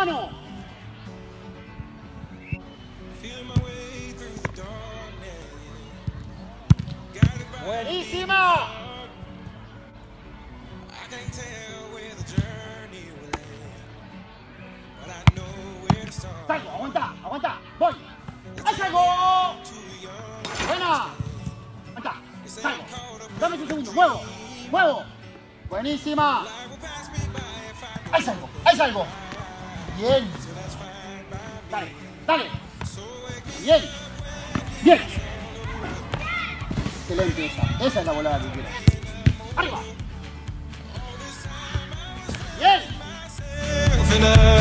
mano. Buenísima. Salgo, aguanta, aguanta, voy. ¡Ahí salgo! Buena. Aguanta, salgo. Dame un segundo, muevo, muevo. Buenísima. Ahí salgo, ahí salgo. Bien. Dale, dale. Bien. Bien. Excelente esa. Esa es la volada que quiero. Arriba. Bien.